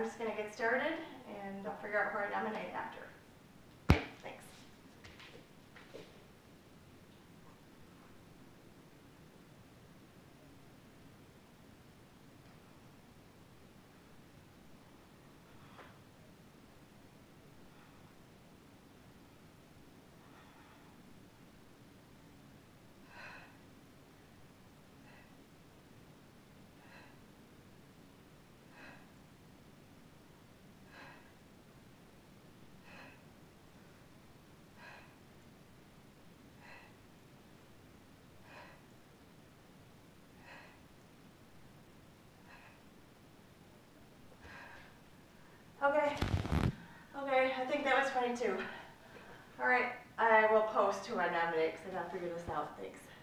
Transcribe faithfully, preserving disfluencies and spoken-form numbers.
I'm just going to get started and I'll figure out who I nominate after. Thanks. Okay, okay, I think that was funny too. All right, I will post who I nominate because I gotta figure this out. Thanks.